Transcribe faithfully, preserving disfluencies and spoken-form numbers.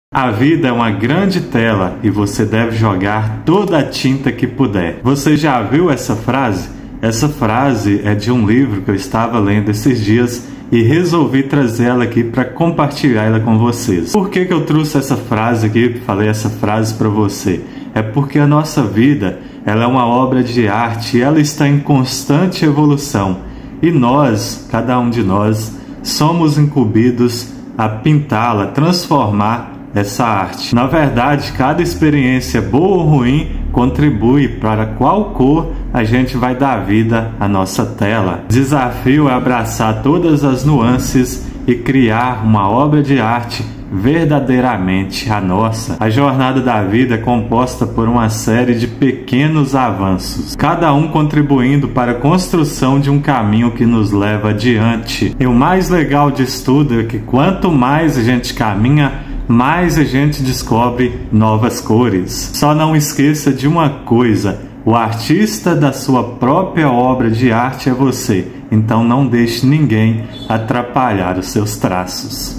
A vida é uma grande tela e você deve jogar toda a tinta que puder. Você já viu essa frase? Essa frase é de um livro que eu estava lendo esses dias e resolvi trazê-la aqui para compartilhar ela com vocês. Por que que eu trouxe essa frase aqui, falei essa frase para você? É porque a nossa vida, ela é uma obra de arte e ela está em constante evolução. E nós, cada um de nós, somos incumbidos a pintá-la, transformar essa arte. Na verdade, cada experiência, boa ou ruim, contribui para qual cor a gente vai dar vida à nossa tela. O desafio é abraçar todas as nuances e criar uma obra de arte verdadeiramente a nossa. A jornada da vida é composta por uma série de pequenos avanços, cada um contribuindo para a construção de um caminho que nos leva adiante. E o mais legal disso tudo é que quanto mais a gente caminha, mais a gente descobre novas cores. Só não esqueça de uma coisa: o artista da sua própria obra de arte é você. Então não deixe ninguém atrapalhar os seus traços.